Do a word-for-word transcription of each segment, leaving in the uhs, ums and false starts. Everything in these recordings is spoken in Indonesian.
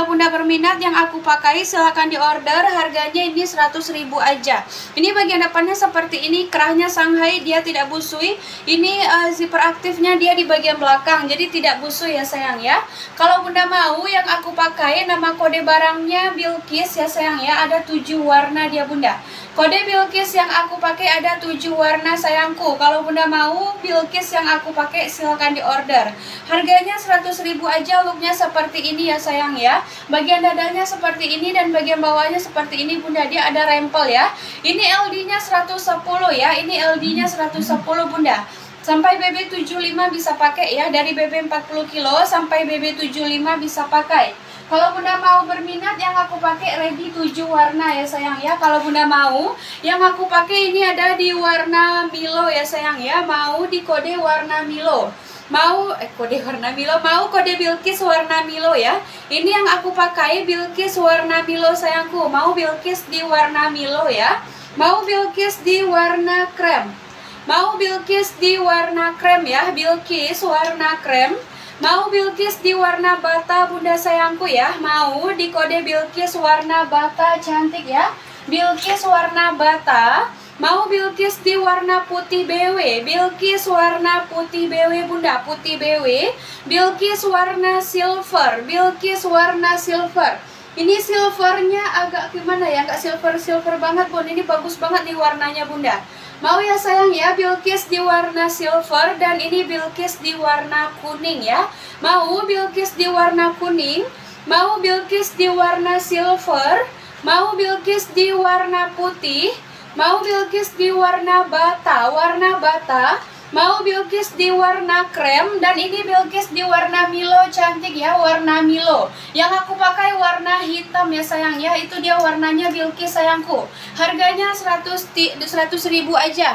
Kalau bunda berminat yang aku pakai silahkan di order. Harganya ini seratus ribu aja. Ini bagian depannya seperti ini, kerahnya Shanghai, dia tidak busui. Ini uh, zipper aktifnya dia di bagian belakang, jadi tidak busui ya sayang ya. Kalau bunda mau yang aku pakai, nama kode barangnya Bilqis ya sayang ya. Ada tujuh warna dia bunda. Kode Bilqis yang aku pakai ada tujuh warna sayangku. Kalau bunda mau Bilqis yang aku pakai silahkan di order. Harganya seratus ribu aja. Looknya seperti ini ya sayang ya. Bagian dadanya seperti ini dan bagian bawahnya seperti ini bunda. Dia ada rempel ya. Ini L D nya seratus sepuluh ya. Ini L D nya seratus sepuluh bunda. Sampai B B tujuh puluh lima bisa pakai ya. Dari B B empat puluh kilo sampai B B tujuh puluh lima bisa pakai. Kalau bunda mau berminat yang aku pakai ready tujuh warna ya sayang ya. Kalau bunda mau yang aku pakai ini ada di warna Milo ya sayang ya. Mau di kode warna Milo. Mau eh kode warna Milo, mau kode Bilqis warna Milo ya. Ini yang aku pakai Bilqis warna Milo sayangku. Mau Bilqis di warna Milo ya. Mau Bilqis di warna krem. Mau Bilqis di warna krem ya. Bilqis warna krem. Mau Bilqis di warna bata bunda sayangku ya. Mau di kode Bilqis warna bata cantik ya. Bilqis warna bata. Mau Bilqis di warna putih B W. Bilqis warna putih B W bunda. Putih B W. Bilqis warna silver. Bilqis warna silver. Ini silvernya agak gimana ya? Enggak silver-silver banget bun. Ini bagus banget nih warnanya bunda. Mau ya sayang ya, Bilqis di warna silver dan ini Bilqis di warna kuning ya. Mau Bilqis di warna kuning, mau Bilqis di warna silver, mau Bilqis di warna putih, mau Bilqis di warna bata, warna bata, mau Bilqis di warna krem dan ini Bilqis di warna Milo cantik ya, warna Milo. Yang aku pakai warna hitam ya sayang ya, itu dia warnanya Bilqis sayangku. Harganya seratus ribu aja.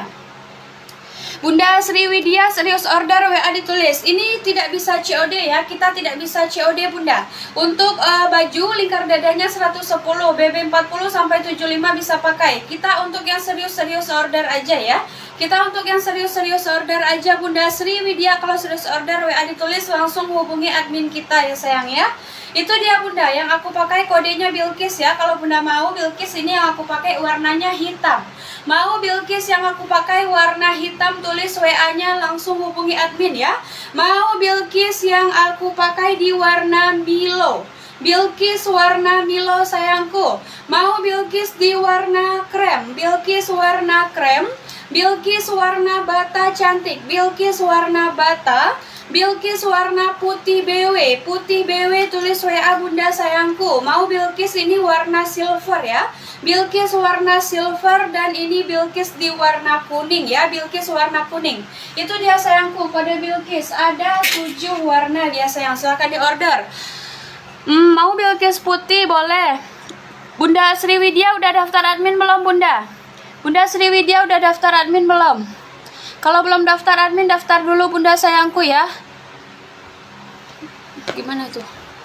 Bunda Sri Widya serius order W A ditulis. Ini tidak bisa C O D ya, kita tidak bisa C O D bunda. Untuk uh, baju lingkar dadanya seratus sepuluh, B B empat puluh sampai tujuh puluh lima bisa pakai. Kita untuk yang serius-serius order aja ya. Kita untuk yang serius-serius order aja Bunda Sri Widya. Kalau serius order W A ditulis langsung hubungi admin kita ya sayang ya. Itu dia bunda yang aku pakai kodenya Bilqis ya. Kalau bunda mau Bilqis ini yang aku pakai warnanya hitam. Mau Bilqis yang aku pakai warna hitam tulis W A-nya langsung hubungi admin ya. Mau Bilqis yang aku pakai di warna Milo. Bilqis warna Milo sayangku. Mau Bilqis di warna krem. Bilqis warna krem. Bilqis warna bata cantik. Bilqis warna bata. Bilqis warna putih B W. Putih B W tulis W A bunda sayangku. Mau Bilqis ini warna silver ya. Bilqis warna silver dan ini Bilqis di warna kuning ya. Bilqis warna kuning. Itu dia sayangku kode Bilqis. Ada tujuh warna dia sayang. Silahkan di order. Hmm, mau Bilqis putih boleh. Bunda Sri Widya udah daftar admin belum bunda? Bunda Sri Widya udah daftar admin belum? Kalau belum daftar admin, daftar dulu bunda sayangku ya. Gimana tuh?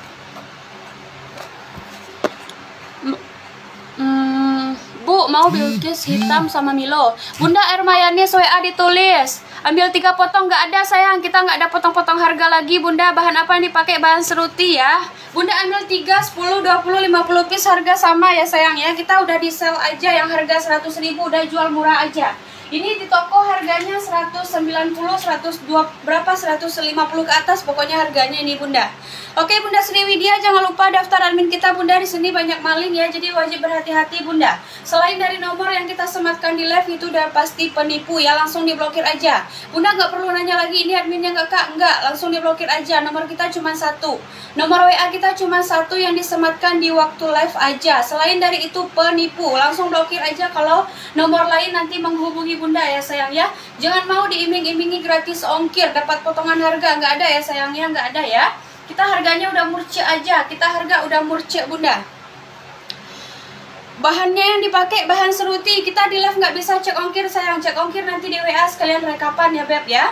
Hmm, Bu, mau Bilqis hitam sama Milo. Bunda Ermayani W A ditulis. Ambil tiga potong, nggak ada sayang. Kita nggak ada potong-potong harga lagi bunda. Bahan apa yang dipakai? Bahan seruti ya. Bunda ambil tiga, sepuluh, dua puluh, lima puluh piece harga sama ya sayang ya. Kita udah di sell aja yang harga seratus ribu. Udah jual murah aja. Ini di toko harganya seratus sembilan puluh, seratus dua berapa, seratus lima puluh ke atas pokoknya harganya ini bunda. Oke Bunda Sri Widya, jangan lupa daftar admin kita bunda. Di sini banyak maling ya, jadi wajib berhati-hati bunda. Selain dari nomor yang kita sematkan di live itu udah pasti penipu ya, langsung diblokir aja. Bunda nggak perlu nanya lagi ini adminnya nggak kak, nggak, langsung diblokir aja. Nomor kita cuma satu, nomor W A kita cuma satu yang disematkan di waktu live aja. Selain dari itu penipu, langsung blokir aja. Kalau nomor lain nanti menghubungi bunda ya sayang ya. Jangan mau diiming-imingi gratis ongkir, dapat potongan harga, nggak ada ya sayangnya, nggak ada ya. Kita harganya udah murce aja, kita harga udah murce bunda. Bahannya yang dipakai bahan seruti. Kita di live nggak bisa cek ongkir sayang, cek ongkir nanti di W A sekalian rekapan ya beb ya.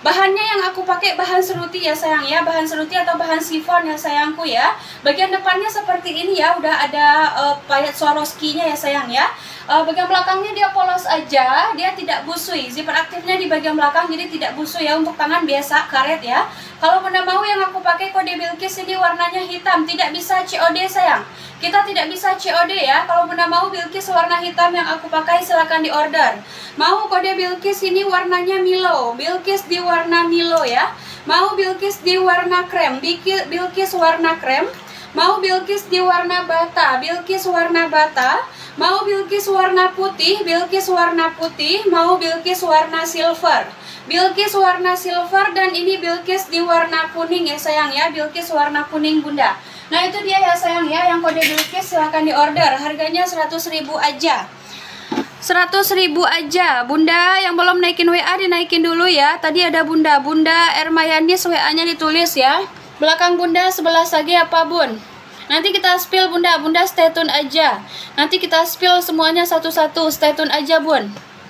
Bahannya yang aku pakai bahan seruti ya sayang ya, bahan seruti atau bahan sifon ya sayangku ya. Bagian depannya seperti ini ya, udah ada uh, payet Swarovski-nya ya sayang ya. Uh, bagian belakangnya dia polos aja, dia tidak busui. Zipper aktifnya di bagian belakang jadi tidak busui ya, untuk tangan biasa karet ya. Kalau Bunda mau yang aku pakai kode Bilqis ini warnanya hitam, tidak bisa C O D sayang. Kita tidak bisa C O D ya. Kalau Bunda mau Bilqis warna hitam yang aku pakai silahkan di order. Mau kode Bilqis ini warnanya Milo, Bilqis di warna Milo ya. Mau Bilqis di warna krem, Bilqis warna krem. Mau Bilqis di warna bata, Bilqis warna bata. Mau Bilqis warna putih, Bilqis warna putih. Mau Bilqis warna silver, Bilqis warna silver. Dan ini Bilqis di warna kuning ya sayang ya, Bilqis warna kuning Bunda. Nah itu dia ya sayang ya, yang kode Bilqis silahkan di order. Harganya seratus ribu aja, seratus ribu aja. Bunda yang belum naikin W A dinaikin dulu ya. Tadi ada Bunda, Bunda Ermayanis W A-nya ditulis ya. Belakang Bunda sebelah lagi apa Bun? Nanti kita spill Bunda, Bunda stay tune aja. Nanti kita spill semuanya satu-satu, stay tune aja Bun.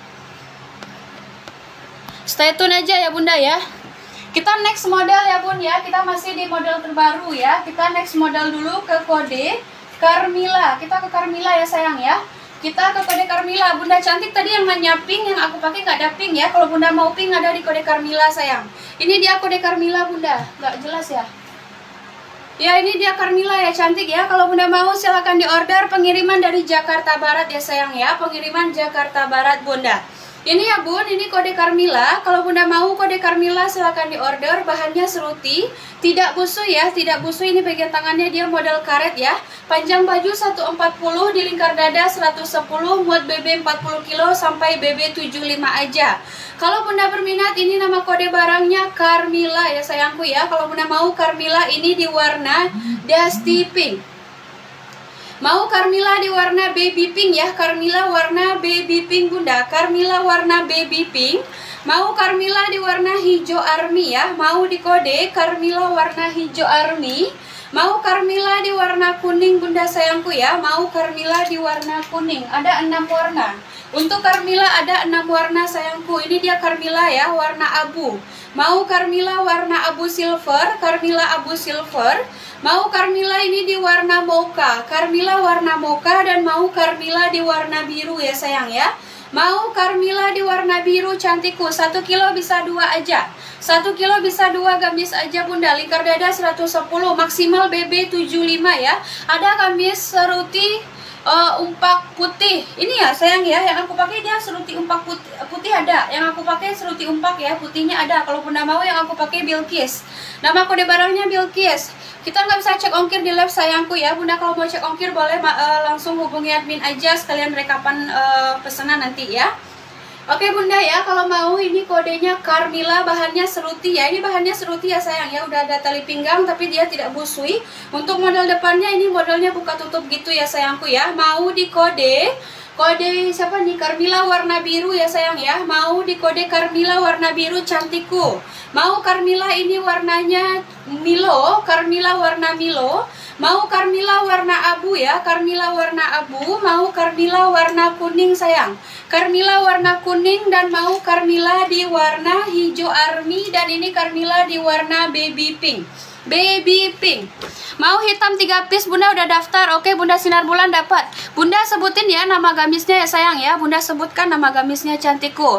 Stay tune aja ya Bunda ya. Kita next model ya Bun ya, kita masih di model terbaru ya. Kita next model dulu ke kode Carmilla. Kita ke Carmilla ya sayang ya. Kita ke kode Carmilla. Bunda cantik tadi yang nanya pink, yang aku pakai nggak ada pink ya. Kalau Bunda mau pink ada di kode Carmilla sayang. Ini dia kode Carmilla Bunda, nggak jelas ya. Ya ini dia Carmilla ya cantik ya. Kalau Bunda mau silahkan di order. Pengiriman dari Jakarta Barat ya sayang ya. Pengiriman Jakarta Barat Bunda. Ini ya Bun, ini kode Carmilla. Kalau Bunda mau kode Carmilla silahkan di order. Bahannya seruti, tidak busui ya, tidak busui. Ini bagian tangannya dia model karet ya. Panjang baju seratus empat puluh, di lingkar dada seratus sepuluh, muat B B empat puluh kilo sampai B B tujuh puluh lima aja. Kalau Bunda berminat, ini nama kode barangnya Carmilla ya sayangku ya. Kalau Bunda mau Carmilla ini di warna dusty pink. Mau Carmilla di warna baby pink ya, Carmilla warna baby pink Bunda, Carmilla warna baby pink. Mau Carmilla di warna hijau army ya, mau di kode Carmilla warna hijau army. Mau Carmilla di warna kuning Bunda sayangku ya, mau Carmilla di warna kuning. Ada enam warna. Untuk Carmilla ada enam warna sayangku. Ini dia Carmilla ya, warna abu. Mau Carmilla warna abu silver, Carmilla abu silver. Mau Carmilla ini di warna mocha, Carmilla warna mocha. Dan mau Carmilla di warna biru ya sayang ya. Mau Carmilla di warna biru cantikku. Satu kilo bisa dua aja, satu kilo bisa dua gamis aja Bunda. Lingkar dada seratus sepuluh, maksimal B B tujuh puluh lima ya. Ada gamis seruti uh, umpak putih. Ini ya sayang ya, yang aku pakai dia seruti umpak putih, putih ada. Yang aku pakai seruti umpak ya, putihnya ada. Kalau Bunda mau yang aku pakai Bilqis. Nama kode barangnya Bilqis. Kita nggak bisa cek ongkir di live sayangku ya Bunda. Kalau mau cek ongkir boleh uh, langsung hubungi admin aja, sekalian rekapan uh, pesanan nanti ya. Oke Bunda ya, kalau mau ini kodenya Carmilla, bahannya seruti ya. Ini bahannya seruti ya sayang ya, udah ada tali pinggang tapi dia tidak busui. Untuk model depannya ini modelnya buka tutup gitu ya sayangku ya. Mau di kode Kode siapa nih? Carmilla warna biru ya sayang ya. Mau di kode Carmilla warna biru cantikku. Mau Carmilla ini warnanya Milo, Carmilla warna Milo. Mau Carmilla warna abu ya, Carmilla warna abu. Mau Carmilla warna kuning sayang, Carmilla warna kuning. Dan mau Carmilla di warna hijau army. Dan ini Carmilla di warna baby pink, baby pink. Mau hitam tiga piece Bunda udah daftar. Oke Bunda sinar bulan dapat. Bunda sebutin ya nama gamisnya ya sayang ya. Bunda sebutkan nama gamisnya cantikku.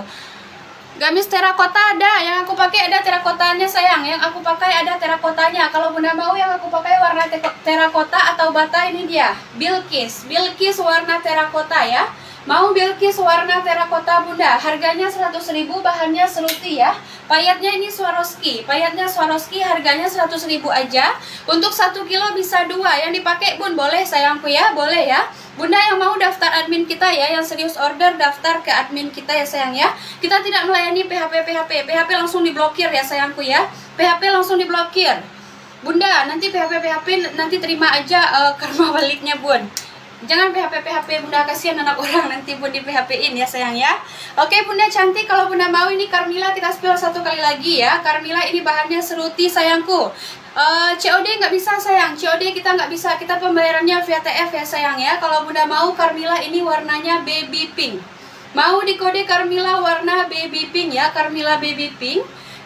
Gamis terakota ada, yang aku pakai ada terakotanya sayang. Yang aku pakai ada terakotanya. Kalau Bunda mau yang aku pakai warna terakota atau bata, ini dia Bilqis, Bilqis warna terakota ya. Mau Bilqis warna terakota Bunda, harganya seratus ribu, bahannya seruti ya. Payatnya ini Swarovski, payatnya Swarovski, harganya seratus ribu aja. Untuk satu kilo bisa dua, yang dipakai Bun boleh sayangku ya, boleh ya. Bunda yang mau daftar admin kita ya, yang serius order daftar ke admin kita ya sayang ya. Kita tidak melayani P H P P H P, P H P langsung diblokir ya sayangku ya. P H P langsung diblokir Bunda, nanti P H P P H P nanti terima aja uh, karma baliknya Bun. Jangan P H P P H P Bunda, kasihan anak orang nanti Bun di P H P-in ya sayang ya. Oke Bunda cantik, kalau Bunda mau ini Carmilla kita spill satu kali lagi ya. Carmilla ini bahannya seruti sayangku. Uh, C O D nggak bisa sayang, C O D kita nggak bisa, kita pembayarannya via T F ya sayang ya. Kalau Bunda mau Carmilla ini warnanya baby pink. Mau di kode Carmilla warna baby pink ya, Carmilla baby pink.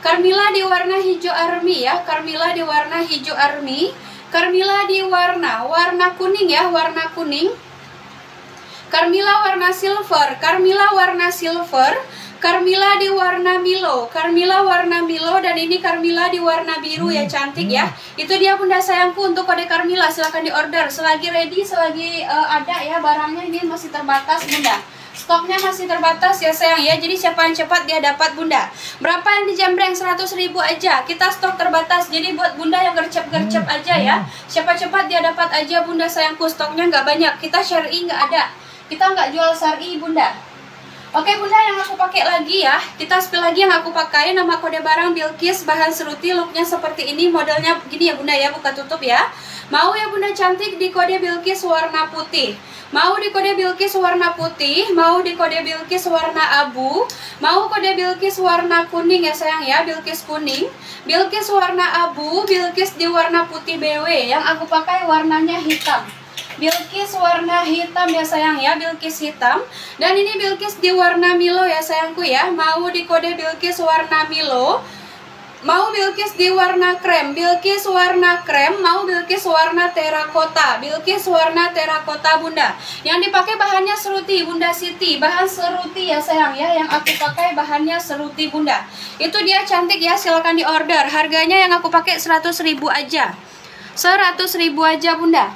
Carmilla di warna hijau army ya, Carmilla di warna hijau army, Carmilla di warna warna kuning ya, warna kuning. Carmilla warna silver, Carmilla warna silver, Carmilla di warna Milo, Carmilla warna Milo, dan ini Carmilla di warna biru ya, cantik ya. Itu dia bunda sayangku untuk kode Carmilla, silahkan di order selagi ready, selagi uh, ada ya barangnya. Ini masih terbatas bunda, stoknya masih terbatas ya sayang ya. Jadi siapa yang cepat dia dapat bunda. Berapa yang dijambreng? seratus ribu aja, kita stok terbatas. Jadi buat bunda yang gercep-gercep aja ya, siapa cepat dia dapat aja bunda sayangku. Stoknya nggak banyak, kita syari nggak ada, kita nggak jual syari bunda. Oke bunda, yang aku pakai lagi ya, kita spill lagi yang aku pakai. Nama kode barang Bilkis, bahan seruti, looknya seperti ini, modelnya begini ya bunda ya, buka tutup ya. Mau ya bunda cantik di kode Bilkis warna putih, mau di kode Bilkis warna putih, mau di kode Bilkis warna abu, mau kode Bilkis warna kuning ya sayang ya, Bilkis kuning, Bilkis warna abu, Bilkis di warna putih B W. Yang aku pakai warnanya hitam, Bilkis warna hitam ya sayang ya, Bilkis hitam. Dan ini Bilkis di warna Milo ya sayangku ya. Mau di kode Bilkis warna Milo, mau Bilkis di warna krem, Bilkis warna krem, mau Bilkis warna terakota, Bilkis warna terakota bunda. Yang dipakai bahannya seruti bunda Siti, bahan seruti ya sayang ya. Yang aku pakai bahannya seruti bunda. Itu dia cantik ya, silahkan di order. Harganya yang aku pakai seratus ribu aja, seratus ribu aja bunda.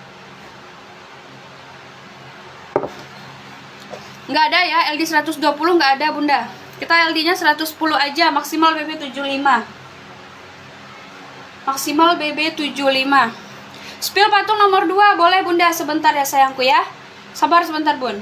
Nggak ada ya, L D seratus dua puluh nggak ada bunda. Kita L D nya seratus sepuluh aja, maksimal B B tujuh puluh lima, maksimal B B tujuh puluh lima. Spill patung nomor dua boleh bunda, sebentar ya sayangku ya, sabar sebentar bun.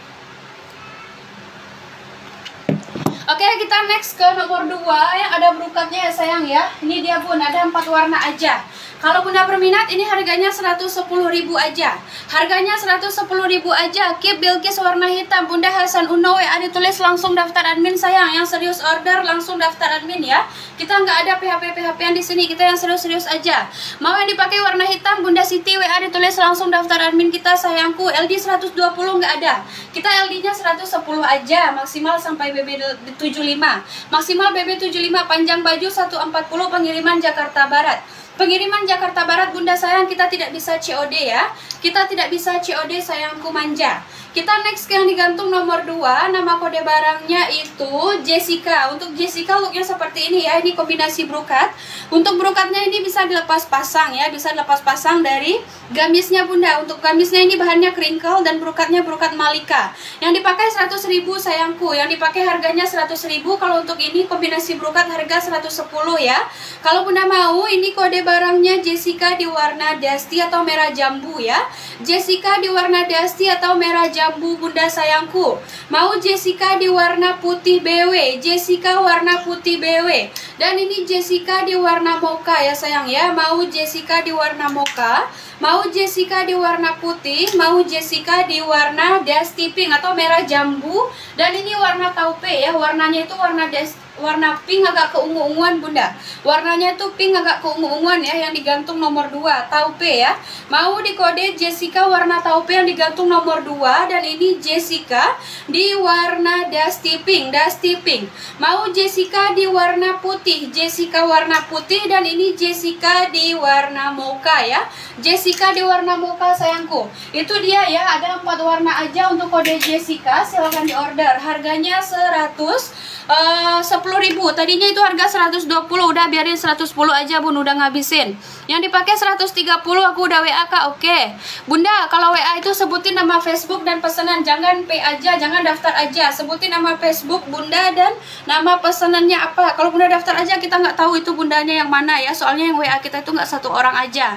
Oke, kita next ke nomor dua yang ada brokatnya ya sayang ya. Ini dia bun, ada empat warna aja. Kalau bunda berminat, ini harganya seratus sepuluh ribu aja. Harganya seratus sepuluh ribu aja. Keep Bilkis warna hitam. Bunda Hasan Uno W A ditulis, langsung daftar admin sayang. Yang serius order langsung daftar admin ya. Kita nggak ada P H P P H P-an di sini. Kita yang serius-serius aja. Mau yang dipakai warna hitam, Bunda Siti W A ditulis, langsung daftar admin kita sayangku. L D seratus dua puluh nggak ada. Kita L D-nya seratus sepuluh aja. Maksimal sampai B B tujuh puluh lima. Maksimal B B tujuh puluh lima. Panjang baju seratus empat puluh. Pengiriman Jakarta Barat. Pengiriman Jakarta Barat bunda sayang, kita tidak bisa C O D ya. Kita tidak bisa C O D sayangku manja. Kita next ke yang digantung nomor dua. Nama kode barangnya itu Jessica. Untuk Jessica looknya seperti ini ya. Ini kombinasi brokat. Untuk brokatnya ini bisa dilepas pasang ya. Bisa dilepas pasang dari gamisnya bunda. Untuk gamisnya ini bahannya crinkle dan brokatnya brokat Malika. Yang dipakai seratus ribu sayangku. Yang dipakai harganya seratus ribu. Kalau untuk ini kombinasi brokat harga seratus sepuluh ya. Kalau bunda mau, ini kode barangnya Jessica di warna dusty atau merah jambu ya. Jessica di warna dusty atau merah jambu bunda sayangku. Mau Jessica di warna putih B W, Jessica warna putih B W. Dan ini Jessica di warna mocha ya sayang ya. Mau Jessica di warna mocha, mau Jessica di warna putih, mau Jessica di warna dusty pink atau merah jambu. Dan ini warna taupe ya. Warnanya itu warna dusty, warna pink agak keungu-unguan bunda. Warnanya tuh pink agak keungu-unguan ya. Yang digantung nomor dua taupe ya. Mau di kode Jessica warna taupe yang digantung nomor dua. Dan ini Jessica di warna dusty pink, dusty pink. Mau Jessica di warna putih, Jessica warna putih. Dan ini Jessica di warna mocha ya. Jessica di warna mocha sayangku. Itu dia ya, ada empat warna aja untuk kode Jessica. Silahkan di order. Harganya seratus sepuluh ribu. Tadinya itu harga seratus dua puluh, udah biarin seratus sepuluh aja bun, udah ngabisin. Yang dipakai seratus tiga puluh, aku udah W A kak. Oke bunda, kalau W A itu sebutin nama Facebook dan pesanan, jangan P aja, jangan daftar aja. Sebutin nama Facebook bunda dan nama pesanannya apa. Kalau bunda daftar aja, kita nggak tahu itu bundanya yang mana ya. Soalnya yang W A kita itu nggak satu orang aja.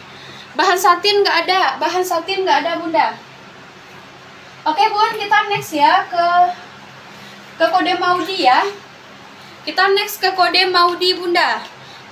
Bahan satin nggak ada, bahan satin nggak ada bunda. Oke bun, kita next ya ke ke kode Maudi ya. Kita next ke kode Maudi bunda.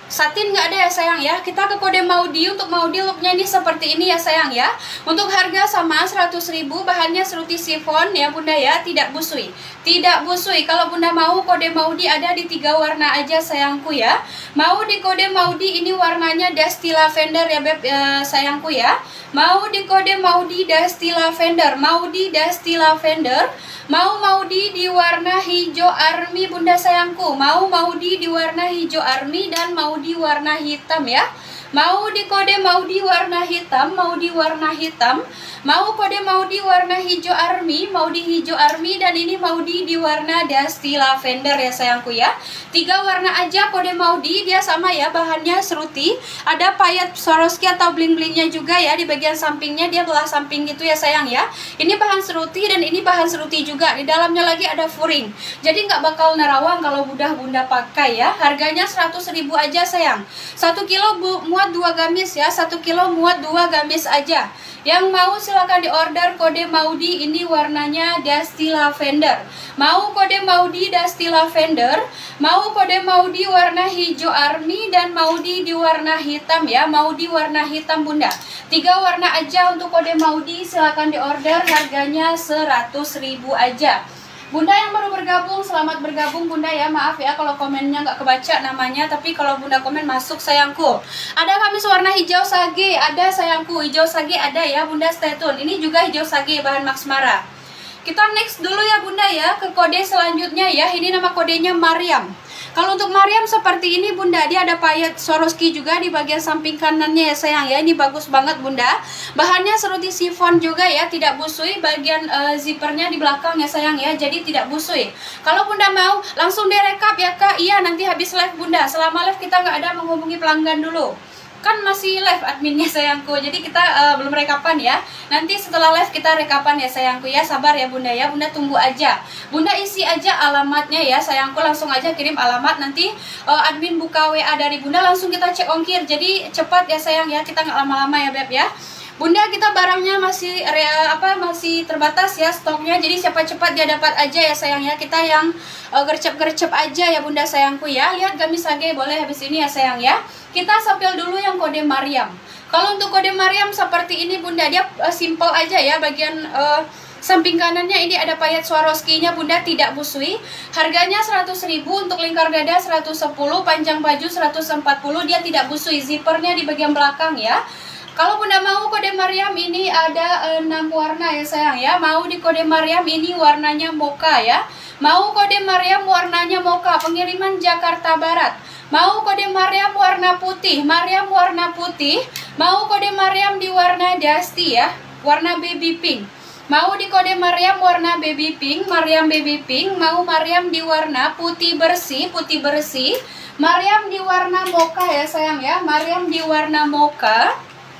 Satin nggak ada ya sayang ya. Kita ke kode Maudi. Untuk Maudi looknya ini seperti ini ya sayang ya. Untuk harga sama seratus ribu, bahannya seruti chiffon ya bunda ya, tidak busui. Tidak busui. Kalau bunda mau kode Maudi ada di tiga warna aja sayangku ya. Mau di kode Maudi ini warnanya Dusty Lavender ya beb ya, sayangku ya. Mau di kode Maudi Dusty Lavender, Maudi Dusty Lavender. Mau Maudi di warna hijau army bunda sayangku. Mau Maudi di warna hijau army dan Maudi warna hitam ya. Mau di kode Maudi warna hitam, Maudi warna hitam. Mau kode Maudi warna hijau army, Maudi hijau army dan ini Maudi di warna Dusty Lavender ya sayangku ya. Tiga warna aja kode Maudi, dia sama ya, bahannya seruti. Ada payet Swarovski atau bling-blingnya juga ya di bagian sampingnya, dia belah samping gitu ya sayang ya. Ini bahan seruti dan ini bahan seruti juga. Di dalamnya lagi ada furing. Jadi nggak bakal nerawang kalau udah bunda pakai ya. Harganya seratus ribu aja sayang. Satu kilo bu, muat dua gamis ya, satu kilo muat dua gamis aja. Yang mau silahkan diorder kode Maudi, ini warnanya Dusty Lavender. Mau kode Maudi Dusty Lavender, mau kode Maudi warna hijau army dan Maudi di warna hitam ya, Maudi warna hitam bunda. Tiga warna aja untuk kode Maudi, silahkan diorder, harganya seratus ribu aja. Bunda yang baru bergabung, selamat bergabung bunda ya. Maaf ya kalau komennya nggak kebaca namanya, tapi kalau bunda komen masuk sayangku. Ada kamis warna hijau sage, ada sayangku, hijau sage ada ya bunda, stay tune. Ini juga hijau sage bahan Max Mara. Kita next dulu ya bunda ya, ke kode selanjutnya ya. Ini nama kodenya Mariam. Kalau untuk Mariam seperti ini bunda, dia ada payet Swarovski juga di bagian samping kanannya ya sayang ya. Ini bagus banget bunda. Bahannya seruti chiffon juga ya, tidak busui. Bagian uh, zippernya di belakang ya sayang ya, jadi tidak busui. Kalau bunda mau langsung direkap ya kak. Iya, nanti habis live bunda. Selama live kita nggak ada menghubungi pelanggan dulu. Kan masih live adminnya sayangku, jadi kita uh, belum rekapan ya. Nanti setelah live kita rekapan ya sayangku ya. Sabar ya bunda ya, bunda tunggu aja. Bunda isi aja alamatnya ya sayangku, langsung aja kirim alamat. Nanti uh, admin buka W A dari bunda, langsung kita cek ongkir. Jadi cepat ya sayang ya, kita nggak lama-lama ya beb ya. Bunda, kita barangnya masih rea, apa masih terbatas ya stoknya, jadi siapa cepat dia dapat aja ya sayang ya. Kita yang uh, gercep-gercep aja ya bunda sayangku ya. Lihat gamis sage boleh habis ini ya sayang ya. Kita sambil dulu yang kode Mariam. Kalau untuk kode Mariam seperti ini bunda, dia uh, simple aja ya. Bagian uh, samping kanannya ini ada payet Swarovski-nya bunda, tidak busui. Harganya seratus ribu, untuk lingkar dada seratus sepuluh, panjang baju seratus empat puluh, dia tidak busui. Zippernya di bagian belakang ya. Kalau bunda mau kode Mariam ini ada enam warna ya sayang ya. Mau di kode Mariam ini warnanya mocha ya. Mau kode Mariam warnanya mocha, pengiriman Jakarta Barat. Mau kode Mariam warna putih, Mariam warna putih. Mau kode Mariam di warna dusty ya, warna baby pink. Mau di kode Mariam warna baby pink, Mariam baby pink. Mau Mariam di warna putih bersih, putih bersih. Mariam di warna mocha ya sayang ya, Mariam di warna mocha.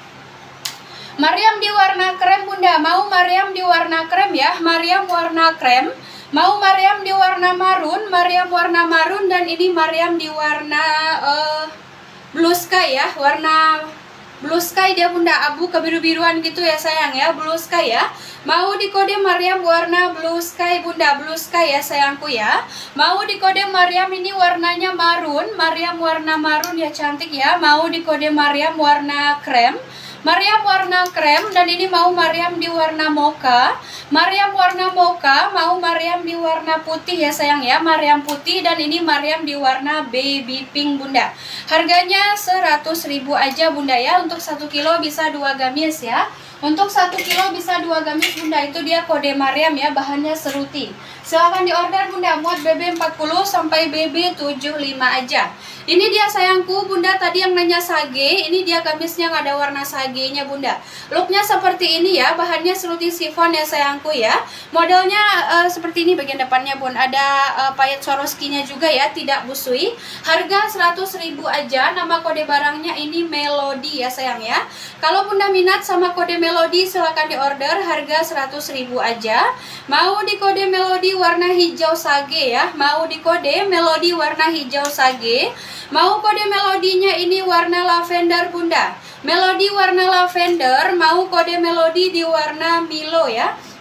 Mariam di warna krem bunda, mau Mariam di warna krem ya, Mariam warna krem. Mau Mariam di warna marun, Mariam warna marun. Dan ini Mariam di warna uh, blue sky ya, warna blue sky dia bunda, abu kebiru-biruan gitu ya sayang ya, blue sky ya. Mau di kode Mariam warna blue sky bunda, blue sky ya sayangku ya. Mau di kode Mariam ini warnanya marun, Mariam warna marun ya, cantik ya. Mau di kode Mariam warna krem, Mariam warna krem. Dan ini mau Mariam di warna mocha, Mariam warna mocha. Mau Mariam di warna putih ya sayang ya, Mariam putih. Dan ini Mariam di warna baby pink bunda. Harganya seratus ribu aja bunda ya. Untuk satu kilo bisa dua gamis ya. Untuk satu kilo bisa dua gamis bunda. Itu dia kode Mariam ya, bahannya seruti. Silahkan diorder bunda, muat B B empat puluh sampai B B tujuh puluh lima aja. Ini dia sayangku bunda, tadi yang nanya sage, ini dia gamisnya nggak ada warna sagenya bunda. Looknya seperti ini ya, bahannya seruti chiffon ya sayangku ya. Modelnya uh, seperti ini bagian depannya bun, ada uh, payet Swarovski-nya juga ya, tidak busui. Harga seratus ribu aja, nama kode barangnya ini Melody ya sayang ya. Kalau bunda minat sama kode Melody silahkan diorder, harga seratus ribu aja. Mau di kode Melody warna hijau sage ya, mau di kode Melody warna hijau sage. Mau kode melodinya ini warna lavender bunda, Melody warna lavender. Mau kode Melody di warna Milo ya,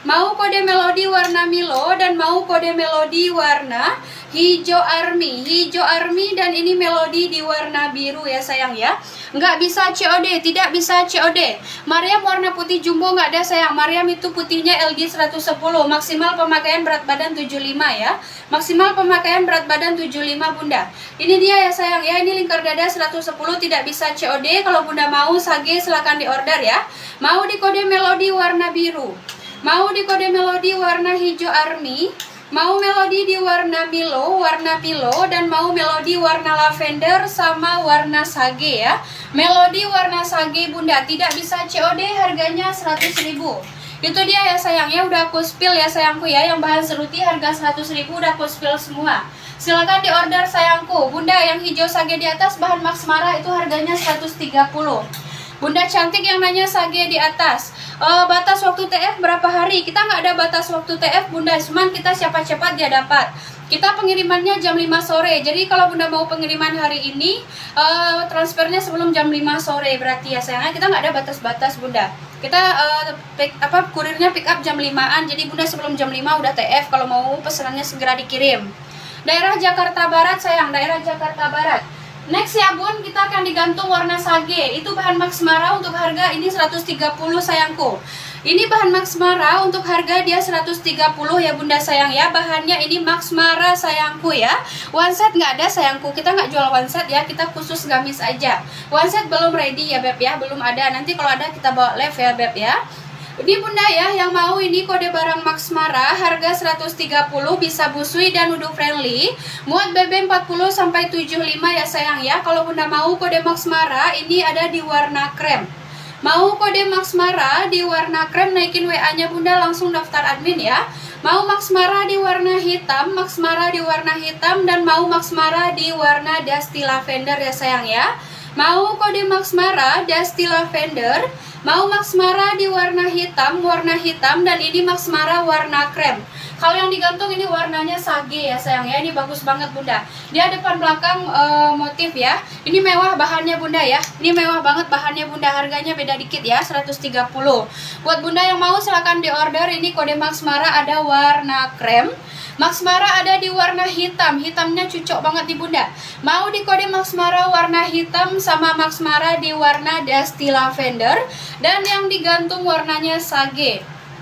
mau kode melodi warna Milo, dan mau kode melodi warna hijau army. Hijau army dan ini melodi di warna biru ya sayang ya. Nggak bisa C O D, tidak bisa C O D. Mariam warna putih jumbo nggak ada sayang. Mariam itu putihnya L G seratus sepuluh. Maksimal pemakaian berat badan tujuh puluh lima ya. Maksimal pemakaian berat badan tujuh puluh lima bunda. Ini dia ya sayang ya. Ini lingkar dada seratus sepuluh, tidak bisa C O D. Kalau bunda mau sage silahkan di order ya. Mau di kode melodi warna biru, mau di kode melodi warna hijau army, mau melodi di warna Milo, warna Pilo, dan mau melodi warna lavender sama warna sage ya. Melodi warna sage bunda, tidak bisa C O D, harganya seratus ribu. Itu dia ya sayang ya, udah aku spill ya sayangku ya. Yang bahan seruti harga seratus ribu udah aku spill semua. Silakan di order sayangku. Bunda yang hijau sage di atas bahan Max Mara itu harganya seratus tiga puluh. Bunda cantik yang nanya sage di atas, uh, batas waktu T F berapa hari? Kita nggak ada batas waktu T F bunda, cuman kita cepat-cepat dia dapat. Kita pengirimannya jam lima sore, jadi kalau bunda mau pengiriman hari ini, uh, transfernya sebelum jam lima sore berarti ya sayangnya. Kita nggak ada batas-batas bunda. Kita uh, pick, apa kurirnya pick up jam limaan, jadi bunda sebelum jam lima udah T F kalau mau pesanannya segera dikirim. Daerah Jakarta Barat sayang, daerah Jakarta Barat. Next ya bun, kita akan digantung warna sage. Itu bahan Max Mara untuk harga ini seratus tiga puluh sayangku. Ini bahan Max Mara untuk harga dia seratus tiga puluh ya bunda sayang ya. Bahannya ini Max Mara sayangku ya. One set nggak ada sayangku. Kita nggak jual one set ya, kita khusus gamis aja. One set belum ready ya beb ya, belum ada. Nanti kalau ada kita bawa live ya beb ya. Ini bunda ya, yang mau ini kode barang Max Mara harga seratus tiga puluh, bisa busui dan wudhu friendly, muat B B empat puluh sampai tujuh puluh lima ya sayang ya. Kalau bunda mau kode Max Mara ini ada di warna krem. Mau kode Max Mara di warna krem, naikin W A-nya bunda langsung daftar admin ya. Mau Max Mara di warna hitam, Max Mara di warna hitam, dan mau Max Mara di warna dusty lavender ya sayang ya. Mau kode Max Mara dusty lavender, mau Max Mara di warna hitam, warna hitam, dan ini Max Mara warna krem. Kalau yang digantung ini warnanya sage ya sayang ya. Ini bagus banget bunda. Dia depan belakang e, motif ya. Ini mewah bahannya bunda ya. Ini mewah banget bahannya bunda. Harganya beda dikit ya, seratus tiga puluh. Buat bunda yang mau silahkan di order. Ini kode Max Mara ada warna krem. Max Mara ada di warna hitam. Hitamnya cocok banget di bunda. Mau di kode Max Mara warna hitam sama Max Mara di warna dusty lavender, dan yang digantung warnanya sage.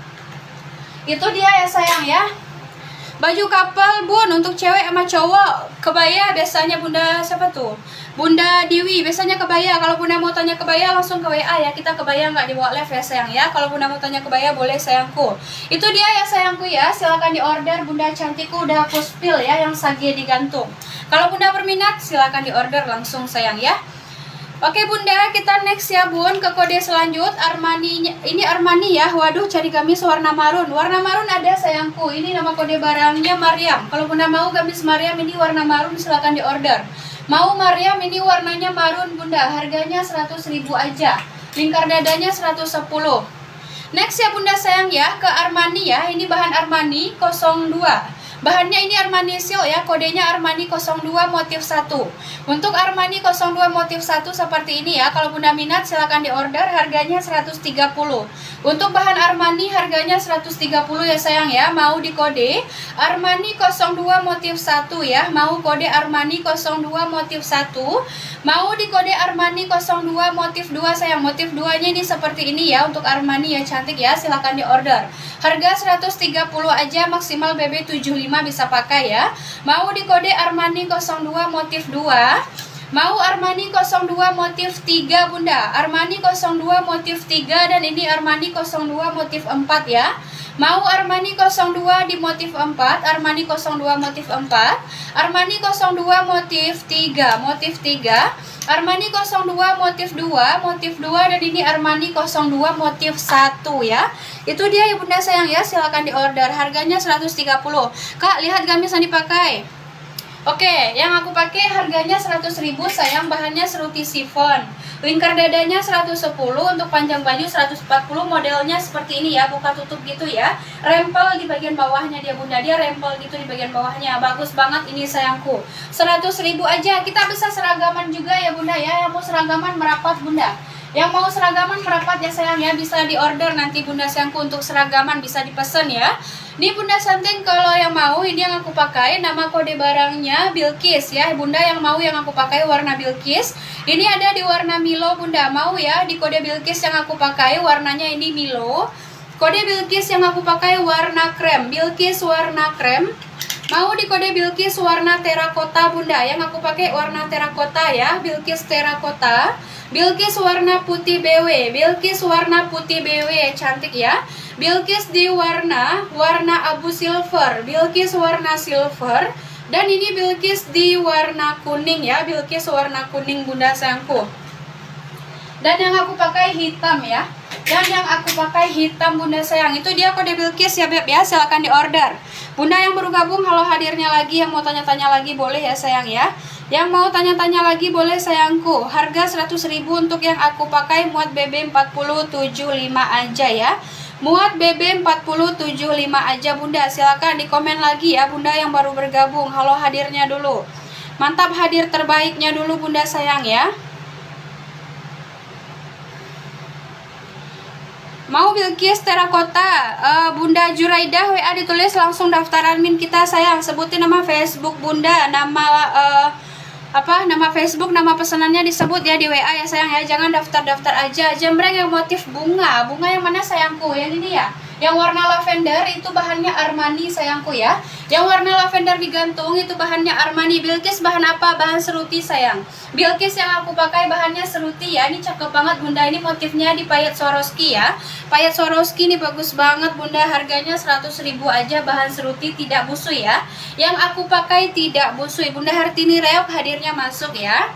Itu dia ya sayang ya. Baju couple bun untuk cewek sama cowok, kebaya biasanya bunda siapa tuh? Bunda Dewi biasanya kebaya. Kalau bunda mau tanya kebaya langsung ke W A ya. Kita kebaya nggak dibawa live ya sayang ya. Kalau bunda mau tanya kebaya boleh sayangku. Itu dia ya sayangku ya. Silakan di order bunda cantikku, udah aku spill ya yang sage digantung. Kalau bunda berminat silakan di order langsung sayang ya. Oke bunda, kita next ya bun ke kode selanjut. Armani, ini Armani ya. Waduh, cari gamis warna marun. Warna marun ada sayangku. Ini nama kode barangnya Mariam. Kalau bunda mau gamis Mariam ini warna marun silakan di order. Mau Mariam ini warnanya marun bunda, harganya seratus ribu aja. Lingkar dadanya seratus sepuluh. Next ya bunda sayang ya, ke Armani ya. Ini bahan Armani nol dua. Bahannya ini Armani Seal ya, kodenya Armani nol dua motif satu. Untuk Armani nol dua motif satu seperti ini ya. Kalau bunda minat silahkan di order, harganya seratus tiga puluh. Untuk bahan Armani harganya seratus tiga puluh ya sayang ya. Mau di kode Armani nol dua motif satu ya. Mau kode Armani nol dua motif satu. Mau di kode Armani nol dua motif dua sayang. Motif dua nya ini seperti ini ya. Untuk Armani ya cantik ya, silahkan di order. Harga seratus tiga puluh aja, maksimal B B tujuh puluh lima bisa pakai ya. Mau di kode Armani nol dua motif dua. Mau Armani nol dua motif tiga bunda. Armani nol dua motif tiga, dan ini Armani nol dua motif empat ya. Mau Armani nol dua di motif empat, Armani nol dua motif empat, Armani nol dua motif tiga, motif tiga, Armani nol dua motif dua, motif dua, dan ini Armani nol dua motif satu ya. Itu dia ya bunda sayang ya, silakan di order. Harganya seratus tiga puluh. Kak, lihat gamis yang dipakai. Oke, yang aku pakai harganya seratus ribu sayang, bahannya seruti chiffon. Lingkar dadanya seratus sepuluh, untuk panjang baju seratus empat puluh, modelnya seperti ini ya, buka tutup gitu ya. Rempel di bagian bawahnya dia bunda, dia rempel gitu di bagian bawahnya. Bagus banget ini sayangku. seratus ribu aja. Kita bisa seragaman juga ya bunda ya, yang mau seragaman merapat bunda. Yang mau seragaman merapat ya sayang ya, bisa di order nanti bunda sayangku untuk seragaman, bisa dipesan ya. Ini bunda Santin kalau yang mau, ini yang aku pakai, nama kode barangnya Bilkis ya. Bunda yang mau yang aku pakai warna Bilkis. Ini ada di warna Milo bunda, mau ya di kode Bilkis yang aku pakai warnanya ini Milo. Kode Bilkis yang aku pakai warna krem, Bilkis warna krem. Mau di kode Bilkis warna terakota bunda, yang aku pakai warna terakota ya, Bilkis terakota. Bilkis warna putih B W, Bilkis warna putih B W, cantik ya. Bilkis di warna warna abu silver, Bilkis warna silver. Dan ini Bilkis di warna kuning ya, Bilkis warna kuning bunda sayangku. Dan yang aku pakai hitam ya. Dan yang aku pakai hitam bunda sayang, itu dia kode Bilkis ya beb ya, silahkan di order. Bunda yang baru gabung, halo hadirnya lagi, yang mau tanya-tanya lagi boleh ya sayang ya. Yang mau tanya-tanya lagi boleh sayangku. Harga seratus ribu untuk yang aku pakai muat B B empat puluh tujuh puluh lima aja ya. Muat B B empat puluh tujuh puluh lima aja bunda, silakan di komen lagi ya bunda yang baru bergabung. Halo hadirnya dulu. Mantap, hadir terbaiknya dulu bunda sayang ya. Mau Bilkis terakota, uh, bunda Juraidah W A ditulis langsung daftar admin kita sayang. Sebutin nama Facebook bunda, nama uh, apa nama Facebook, nama pesanannya disebut ya di W A ya sayang ya. Jangan daftar-daftar aja. Jembreng yang motif bunga, bunga yang mana sayangku? Yang ini ya, yang warna lavender itu bahannya Armani sayangku ya. Yang warna lavender digantung itu bahannya Armani. Bilkis bahan apa? Bahan seruti sayang. Bilkis yang aku pakai bahannya seruti ya. Ini cakep banget bunda, ini motifnya di payet Swarovski ya. Payet Swarovski ini bagus banget bunda, harganya seratus ribu aja, bahan seruti tidak busui ya. Yang aku pakai tidak busui. Bunda Hartini Reok hadirnya masuk ya.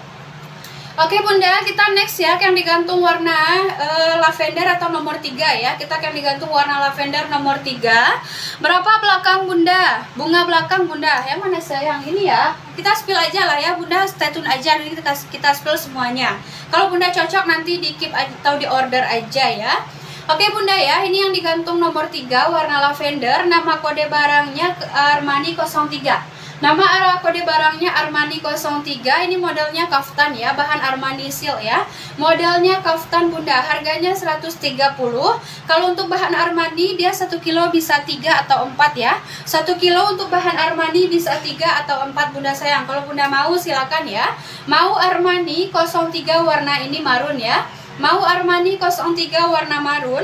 Oke bunda, kita next ya, yang digantung warna uh, lavender atau nomor tiga ya. Kita akan digantung warna lavender nomor tiga. Berapa belakang bunda? Bunga belakang bunda, yang mana sayang? Ini ya, kita spill aja lah ya bunda, stay tune aja, nanti kita, kita spill semuanya. Kalau bunda cocok nanti di keep atau di order aja ya. Oke bunda ya, ini yang digantung nomor tiga warna lavender, nama kode barangnya Armani nol tiga. Nama arah kode barangnya Armani nol tiga, ini modelnya kaftan ya, bahan Armani Silk ya. Modelnya kaftan bunda, harganya seratus tiga puluh. Kalau untuk bahan Armani dia satu kilo bisa tiga atau empat ya. satu kilo untuk bahan Armani bisa tiga atau empat bunda sayang. Kalau bunda mau silakan ya. Mau Armani nol tiga warna ini marun ya. Mau Armani nol tiga warna marun.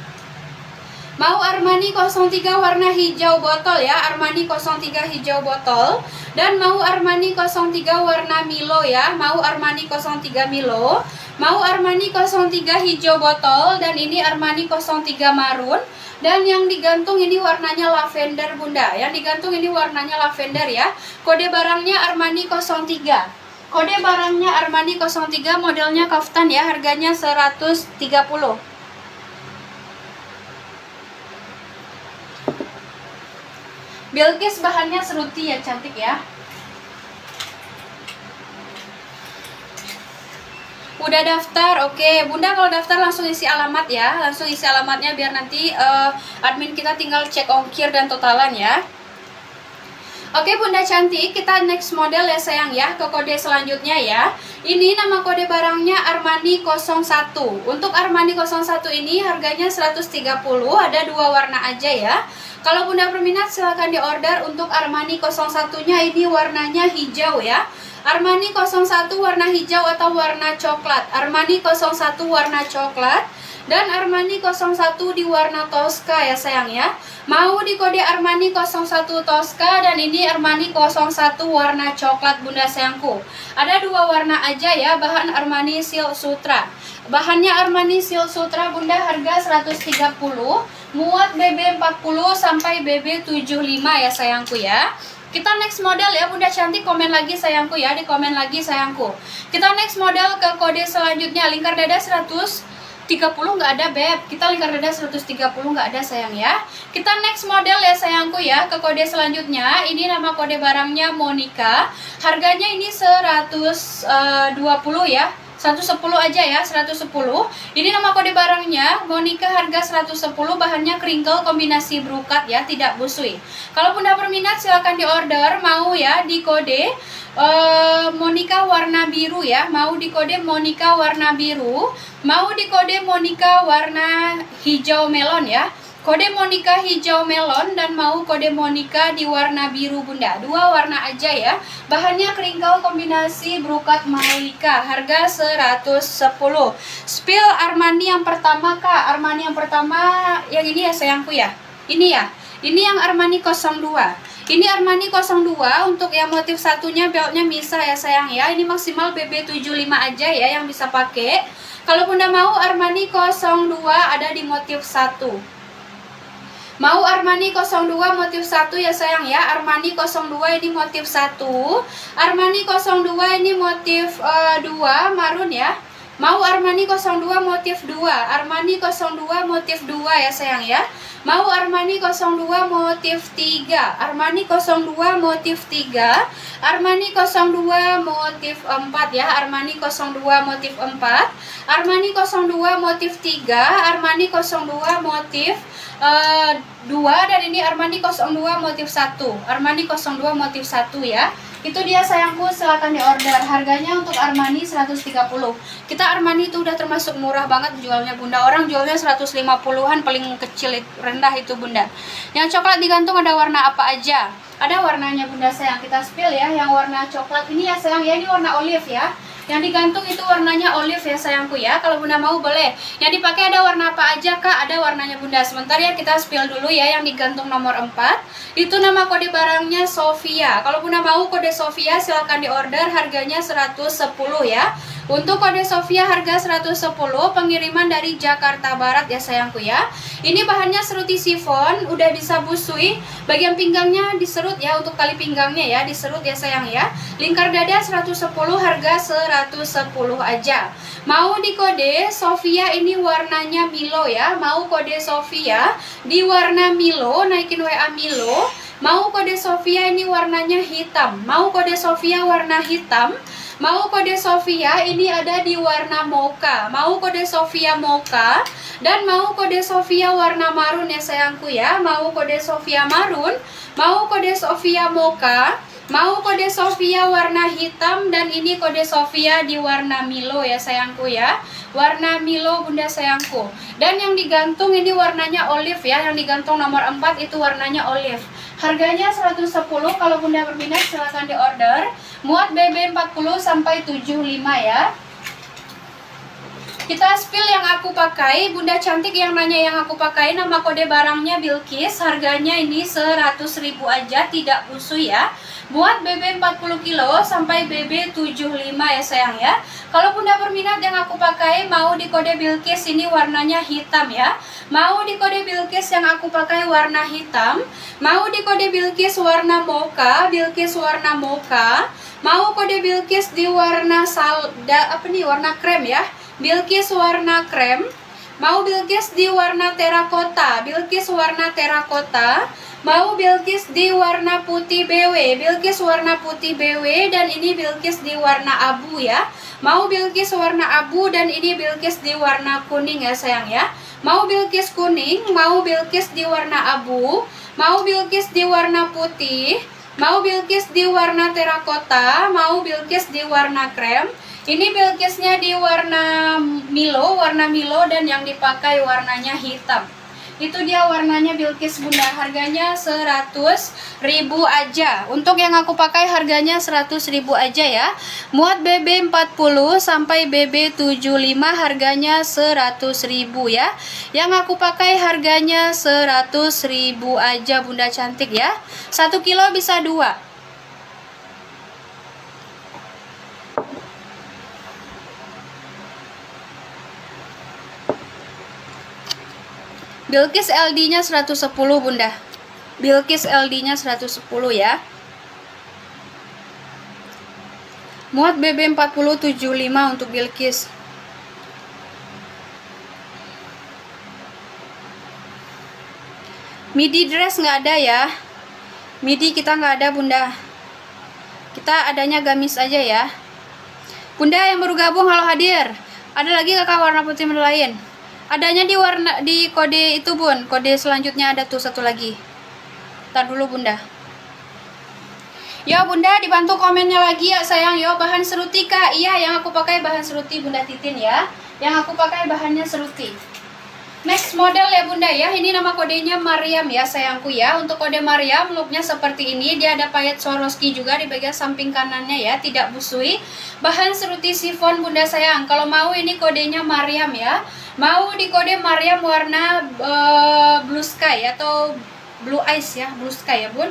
Mau Armani nol tiga warna hijau botol ya, Armani nol tiga hijau botol. Dan mau Armani nol tiga warna Milo ya, mau Armani nol tiga Milo. Mau Armani nol tiga hijau botol, dan ini Armani nol tiga marun. Dan yang digantung ini warnanya lavender bunda, yang digantung ini warnanya lavender ya. Kode barangnya Armani nol tiga. Kode barangnya Armani nol tiga, modelnya kaftan ya, harganya seratus tiga puluh. Bilkis bahannya seruti ya, cantik ya. Udah daftar, oke bunda. Kalau daftar langsung isi alamat ya, langsung isi alamatnya biar nanti uh, admin kita tinggal cek ongkir dan totalan ya. Oke bunda cantik, kita next model ya sayang ya, ke kode selanjutnya ya. Ini nama kode barangnya Armani nol satu. Untuk Armani nol satu ini harganya seratus tiga puluh, ada dua warna aja ya. Kalau bunda berminat silahkan di order. Untuk Armani nol satu nya ini warnanya hijau ya. Armani nol satu warna hijau atau warna coklat. Armani nol satu warna coklat. Dan Armani nol satu di warna Tosca ya sayang ya. Mau di kode Armani nol satu Tosca, dan ini Armani nol satu warna coklat bunda sayangku. Ada dua warna aja ya, bahan Armani Silk Sutra. Bahannya Armani Silk Sutra bunda, harga seratus tiga puluh. Muat B B empat puluh sampai B B tujuh puluh lima ya sayangku ya. Kita next model ya bunda cantik, komen lagi sayangku ya, di komen lagi sayangku. Kita next model ke kode selanjutnya, lingkar dada seratus tiga puluh nggak ada beb, kita lingkar dada seratus tiga puluh nggak ada sayang ya. Kita next model ya sayangku ya, ke kode selanjutnya. Ini nama kode barangnya Monica, harganya ini seratus dua puluh ya, seratus sepuluh aja ya, seratus sepuluh. Ini nama kode barangnya Monica, harga seratus sepuluh, bahannya crinkle kombinasi brokat ya, tidak busui. Kalau Bunda berminat silahkan di order, mau ya di kode uh, Monica warna biru ya, mau di kode Monica warna biru, mau di kode Monica warna hijau melon ya. Kode Monica hijau melon dan mau kode Monica di warna biru Bunda. Dua warna aja ya. Bahannya crinkle kombinasi brokat Monica. Harga seratus sepuluh. Spill Armani yang pertama Kak. Armani yang pertama yang ini ya sayangku ya. Ini ya. Ini yang Armani nol dua. Ini Armani nol dua. Untuk yang motif satunya beltnya Misa ya sayang ya. Ini maksimal B B tujuh puluh lima aja ya yang bisa pakai. Kalau Bunda mau Armani nol dua ada di motif satu. Mau Armani nol dua motif satu ya sayang ya. Armani nol dua ini motif satu. Armani nol dua ini motif uh, dua marun ya. Mau Armani nol dua motif dua. Armani nol dua motif dua ya sayang ya. Mau Armani nol dua motif tiga. Armani nol dua motif tiga. Armani nol dua motif empat ya. Armani nol dua motif empat. Armani nol dua motif tiga. Armani nol dua motif Uh, dua, dan ini Armani nol dua motif satu. Armani nol dua motif satu ya. Itu dia sayangku, silahkan di order. Harganya untuk Armani seratus tiga puluh. Kita Armani itu udah termasuk murah banget jualnya Bunda. Orang jualnya seratus lima puluhan paling kecil, rendah itu Bunda. Yang coklat digantung ada warna apa aja? Ada warnanya Bunda sayang. Kita spill ya. Yang warna coklat ini ya sayang ya, ini warna olive ya. Yang digantung itu warnanya olive ya sayangku ya. Kalau Bunda mau boleh. Yang dipakai ada warna apa aja Kak? Ada warnanya Bunda. Sebentar ya, kita spill dulu ya. Yang digantung nomor empat. Itu nama kode barangnya Sofia. Kalau Bunda mau kode Sofia silahkan di order. Harganya seratus sepuluh ya. Untuk kode Sofia harga seratus sepuluh, pengiriman dari Jakarta Barat ya sayangku ya. Ini bahannya seruti sifon, udah bisa busui. Bagian pinggangnya diserut ya, untuk tali pinggangnya ya diserut ya sayang ya. Lingkar dada seratus sepuluh, harga seratus sepuluh aja. Mau di kode Sofia ini warnanya Milo ya. Mau kode Sofia di warna Milo, naikin W A Milo. Mau kode Sofia ini warnanya hitam. Mau kode Sofia warna hitam. Mau kode Sofia ini ada di warna mocha. Mau kode Sofia mocha. Dan mau kode Sofia warna marun ya sayangku ya. Mau kode Sofia marun. Mau kode Sofia mocha. Mau kode Sofia warna hitam. Dan ini kode Sofia di warna Milo ya sayangku ya. Warna Milo Bunda sayangku. Dan yang digantung ini warnanya olive ya. Yang digantung nomor empat itu warnanya olive. Harganya seratus sepuluh, kalau Bunda berminat silahkan di order. Muat B B empat puluh sampai tujuh puluh lima ya. Kita spill yang aku pakai. Bunda cantik yang nanya yang aku pakai, nama kode barangnya Bilkis. Harganya ini seratus ribu aja, tidak busui ya. Muat B B empat puluh kilo sampai B B tujuh puluh lima ya sayang ya. Kalau Bunda berminat yang aku pakai, mau di kode Bilkis ini warnanya hitam ya. Mau di kode Bilkis yang aku pakai warna hitam. Mau di kode Bilkis warna mocha, Bilkis warna mocha. Mau kode Bilkis di warna salda, apa nih, warna krem ya. Bilkis warna krem. Mau Bilkis di warna terakota, Bilkis warna terakota. Mau Bilkis di warna putih B W, Bilkis warna putih B W, dan ini Bilkis di warna abu ya. Mau Bilkis warna abu dan ini Bilkis di warna kuning ya sayang ya. Mau Bilkis kuning, mau Bilkis di warna abu, mau Bilkis di warna putih, mau Bilkis di warna terakota, mau Bilkis di warna krem. Ini Bilkisnya di warna Milo, warna Milo, dan yang dipakai warnanya hitam. Itu dia warnanya Bilkis Bunda. Harganya seratus ribu aja. Untuk yang aku pakai harganya seratus ribu aja ya. Muat B B empat puluh sampai B B tujuh puluh lima, harganya seratus ribu ya. Yang aku pakai harganya seratus ribu aja Bunda cantik ya. satu kilo bisa dua. Bilkis L D-nya seratus sepuluh Bunda. Bilkis L D-nya seratus sepuluh ya. Muat B B empat puluh tujuh puluh lima untuk Bilkis. Midi dress nggak ada ya. Midi kita nggak ada Bunda. Kita adanya gamis aja ya. Bunda yang baru gabung, halo hadir. Ada lagi kakak warna putih model lain? Adanya di warna di kode itu bun, kode selanjutnya ada tuh satu lagi. Ntar dulu bunda. Ya bunda dibantu komennya lagi ya sayang. Yo bahan seruti kak. Iya yang aku pakai bahan seruti bunda Titin ya. Yang aku pakai bahannya seruti. Next model ya bunda ya. Ini nama kodenya Mariam ya sayangku ya. Untuk kode Mariam looknya seperti ini. Dia ada payet Swarovski juga di bagian samping kanannya ya. Tidak busui. Bahan seruti sifon bunda sayang. Kalau mau ini kodenya Mariam ya. Mau di kode Mariam warna uh, blue sky atau blue ice ya. Blue sky ya bun.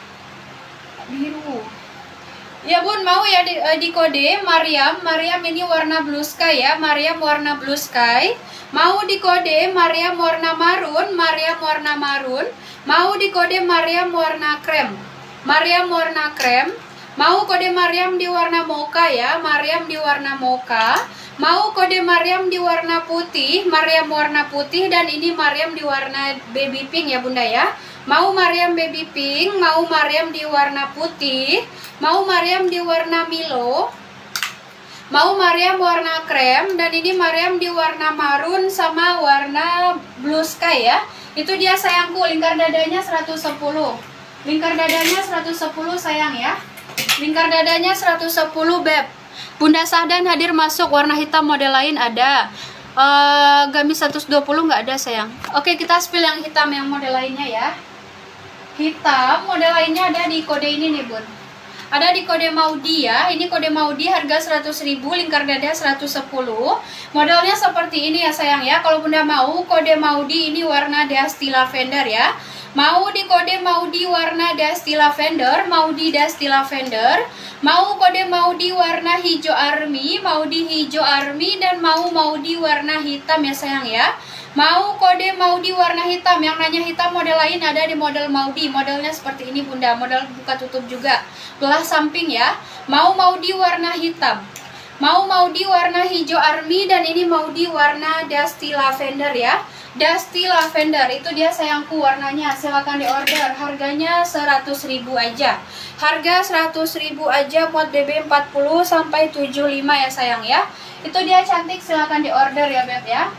Biru. Ya bun mau ya di, uh, di kode Mariam. Mariam ini warna blue sky ya. Mariam warna blue sky. Mau di kode Mariam warna marun, Mariam warna marun. Mau di kode Mariam warna krem, Mariam warna krem. Mau kode Mariam di warna mocha ya, Mariam di warna mocha. Mau kode Mariam di warna putih, Mariam warna putih. Dan ini Mariam di warna baby pink ya bunda ya. Mau Mariam baby pink, mau Mariam di warna putih, mau Mariam di warna Milo. Mau Mariam warna krem, dan ini Mariam di warna marun sama warna blue sky ya. Itu dia sayangku, lingkar dadanya seratus sepuluh. Lingkar dadanya seratus sepuluh sayang ya. Lingkar dadanya seratus sepuluh beb. Bunda Sahdan hadir masuk, warna hitam model lain ada. Uh, gamis seratus dua puluh nggak ada sayang. Oke kita spill yang hitam yang model lainnya ya. Hitam model lainnya ada di kode ini nih bun. Ada di kode Maudi ya. Ini kode Maudi harga seratus ribu, lingkar dada seratus sepuluh. Modelnya seperti ini ya sayang ya. Kalau bunda mau kode Maudi ini warna Dusty Lavender ya. Mau di kode Maudi warna Dusty Lavender, Maudi Dusty Lavender. Mau kode Maudi warna hijau army, Maudi hijau army. Dan mau Maudi warna hitam ya sayang ya. Mau kode Maudi warna hitam. Yang nanya hitam model lain ada di model Maudi. Modelnya seperti ini bunda, model buka tutup juga, belah samping ya. Mau Maudi warna hitam, mau Maudi warna hijau army. Dan ini Maudi warna Dusty Lavender ya. Dusty Lavender itu dia sayangku warnanya. Silahkan di order. Harganya seratus ribu aja. Harga seratus ribu aja buat B B empat puluh sampai tujuh puluh lima ya sayang ya. Itu dia cantik, silahkan di order ya beb ya.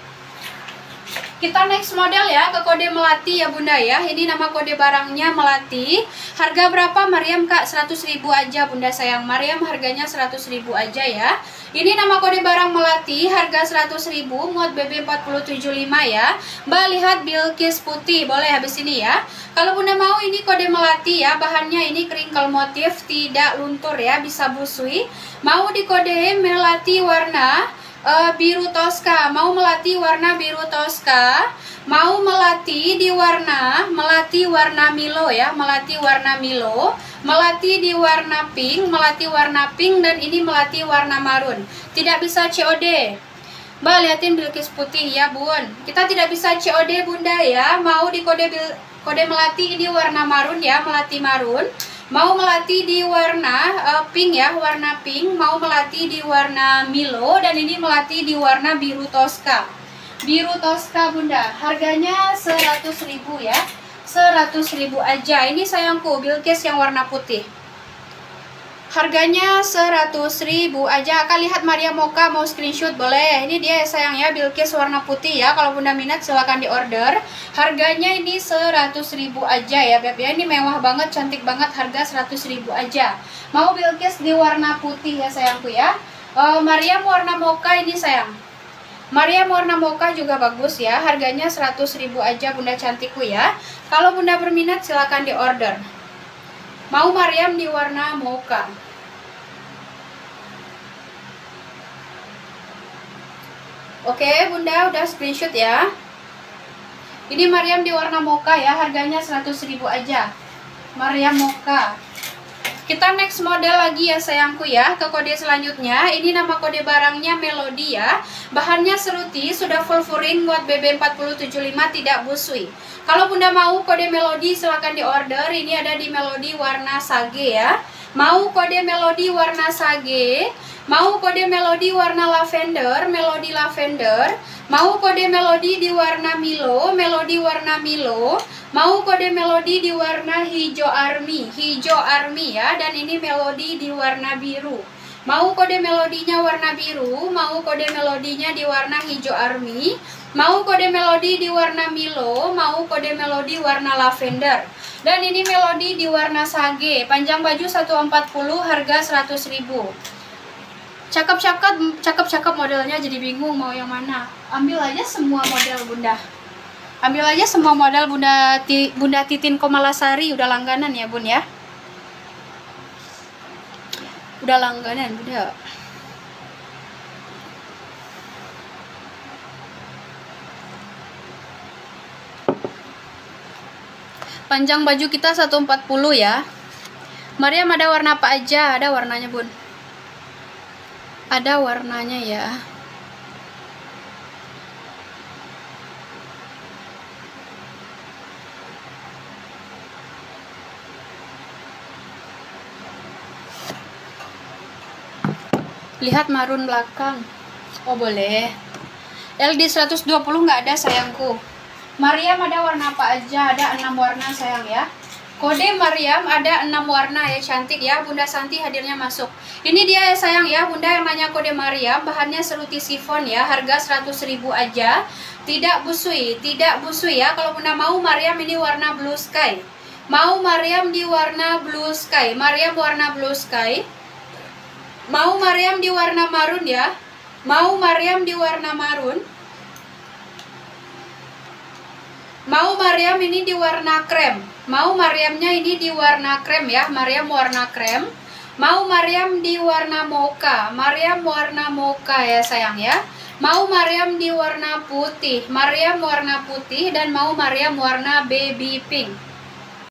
Kita next model ya ke kode Melati ya bunda ya. Ini nama kode barangnya Melati. Harga berapa Mariam kak? seratus ribu aja bunda sayang. Mariam harganya seratus ribu aja ya. Ini nama kode barang Melati, harga seratus ribu, muat B B empat puluh tujuh puluh lima ya. Mbak lihat Bilkis putih, boleh habis ini ya. Kalau bunda mau ini kode Melati ya. Bahannya ini crinkle motif, tidak luntur ya, bisa busui. Mau di kode Melati warna Uh, biru Tosca, mau Melati warna biru Tosca, mau Melati di warna Melati warna Milo ya, Melati warna Milo, Melati di warna pink, Melati warna pink. Dan ini Melati warna marun. Tidak bisa C O D. Mbak liatin Bilkis putih ya bun. Kita tidak bisa C O D bunda ya. Mau di kode kode Melati ini warna marun ya, Melati marun. Mau Melati di warna uh, pink ya, warna pink. Mau Melati di warna Milo. Dan ini Melati di warna biru Tosca. Biru Tosca bunda. Harganya seratus ribu ya. seratus ribu aja. Ini sayangku Bilkis yang warna putih. Harganya seratus ribu aja. Akan lihat Maria Mocha mau screenshot boleh. Ini dia sayang ya Bilkis warna putih ya. Kalau bunda minat silahkan di order. Harganya ini seratus ribu aja ya beb ya. Ini mewah banget, cantik banget. Harga seratus ribu aja. Mau Bilkis di warna putih ya sayangku ya. uh, Maria warna Mocha ini sayang. Maria warna Mocha juga bagus ya. Harganya seratus ribu aja bunda cantikku ya. Kalau bunda berminat silahkan di order. Mau Mariam di warna mocha. Oke bunda udah screenshot ya. Ini Mariam di warna mocha ya. Harganya seratus ribu aja. Mariam mocha. Kita next model lagi ya sayangku ya. Ke kode selanjutnya. Ini nama kode barangnya Melody ya. Bahannya seruti. Sudah full furing buat B B empat puluh tujuh puluh lima, tidak busui. Kalau bunda mau kode Melody silahkan di order. Ini ada di Melody warna sage ya. Mau kode Melody warna sage, mau kode Melody warna lavender, Melody lavender. Mau kode Melody di warna Milo, Melody warna Milo. Mau kode Melody di warna hijau army, hijau army ya. Dan ini Melody di warna biru, Mau kode melodinya warna biru, mau kode melodinya di warna hijau army, mau kode melodi di warna Milo, mau kode melodi warna lavender. Dan ini melodi di warna sage, panjang baju seratus empat puluh, harga seratus ribu. Cakep-cakep, cakep-cakep modelnya, jadi bingung mau yang mana. Ambil aja semua model Bunda. Ambil aja semua model Bunda Bunda Titin Komalasari, udah langganan ya Bun ya. Udah langganan Bunda. Panjang baju kita seratus empat puluh ya. Mariam ada warna apa aja? Ada warnanya Bun. Ada warnanya ya. Lihat marun belakang. Oh boleh. L D seratus dua puluh nggak ada sayangku. Mariam ada warna apa aja? Ada enam warna sayang ya. Kode Mariam ada enam warna ya, cantik ya. Bunda Santi hadirnya masuk. Ini dia ya sayang ya. Bunda yang nanya kode Mariam, bahannya seruti sifon ya. Harga seratus ribu aja. Tidak busui, tidak busui ya. Kalau Bunda mau Mariam ini warna blue sky. Mau Mariam di warna blue sky. Mariam warna blue sky. Mau Mariam di warna marun ya. Mau Mariam di warna marun. Mau Mariam ini di warna krem. Mau Mariamnya ini di warna krem ya. Mariam warna krem. Mau Mariam di warna mocha. Mariam warna mocha ya sayang ya. Mau Mariam di warna putih. Mariam warna putih dan mau Mariam warna baby pink.